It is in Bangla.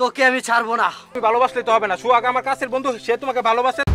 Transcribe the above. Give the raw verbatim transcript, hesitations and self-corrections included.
তোকে আমি ছাড়বো না। তুমি ভালোবাসলে তো হবে না, সোহাগ আমার কাছের বন্ধু, সে তোমাকে ভালোবাসে।